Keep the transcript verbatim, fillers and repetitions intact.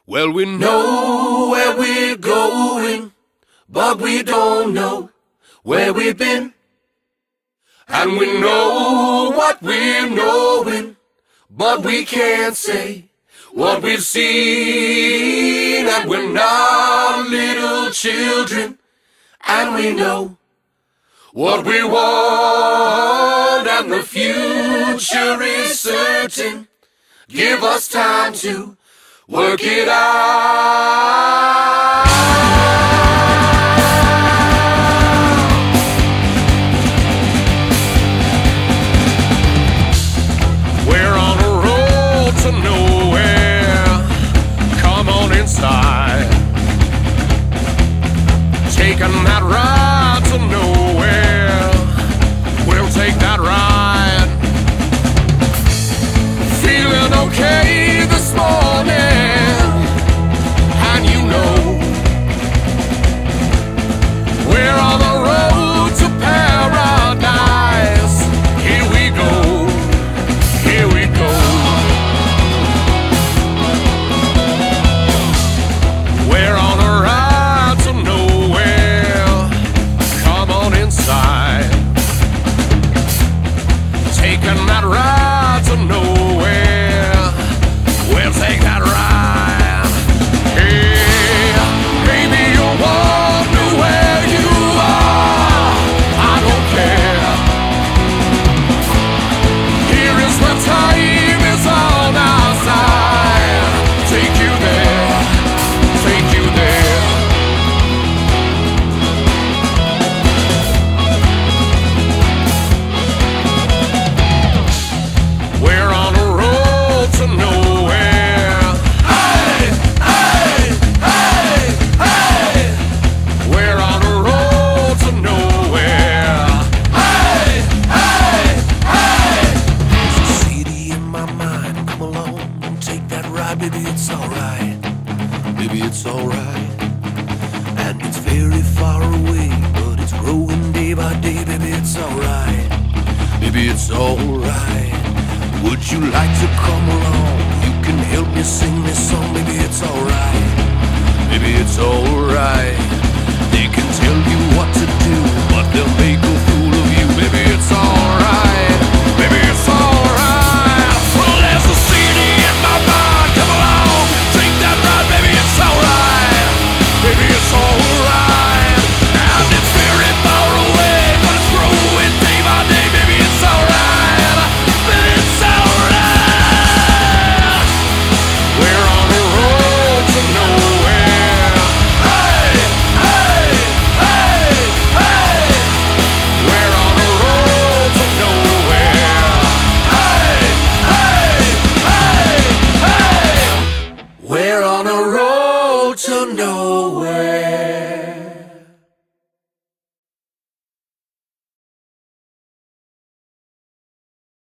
Well, we know where we're going, but we don't know where we've been. And we know what we're knowing, but we can't say what we've seen. And we're not little children, and we know what we want, and the future is certain. Give us time to work it out. We're on a road to nowhere. Come on inside. Taking that ride to nowhere. We'll take that ride. Feeling okay this morning. And you know we're on the road to paradise. Here we go, here we go. We're on a ride to nowhere. Come on inside. Taking that ride to nowhere. We'll take that ride. Hey, maybe you wonder where you are. I don't care. Here is where time is on our side. Take you there, take you there. We're on a road to nowhere. Hey, hey, hey, hey. We're on a road to nowhere. Hey, hey, hey. There's a city in my mind. Come along and take that ride. Baby, it's alright. Baby, it's alright. And it's very far away, but it's growing day by day. Baby, it's alright. Baby, it's alright. Would you like to come along? You can help me sing this song. Baby, it's alright. Baby, it's alright.